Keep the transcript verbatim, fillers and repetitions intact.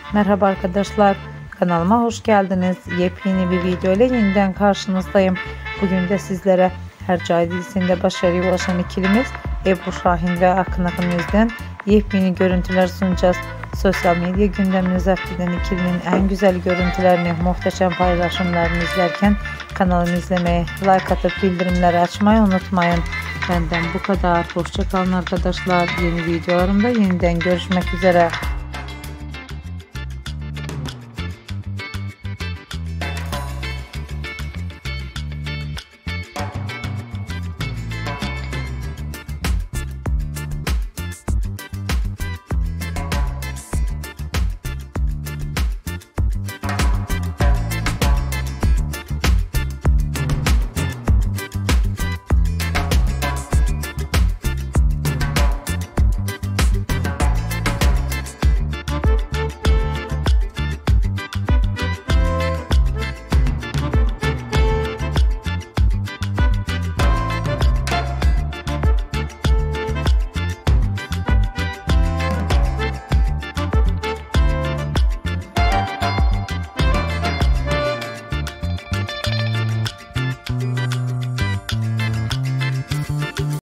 Merhaba arkadaşlar, kanalıma hoş geldiniz. Yepyeni bir video ile yeniden karşınızdayım. Bugün de sizlere Hercai dizisinde başarıya ulaşan ikilimiz Ebru Şahin ve Akın Akın'dan yepyeni görüntüler sunacağız. Sosyal medya gündeminize hafiften ikilinin en güzel görüntülerini, muhteşem paylaşımlarını izlerken kanalımı izlemeyi, like atıp bildirimleri açmayı unutmayın. Benden bu kadar. Hoşça kalın arkadaşlar. Yeni videolarımda yeniden görüşmek üzere.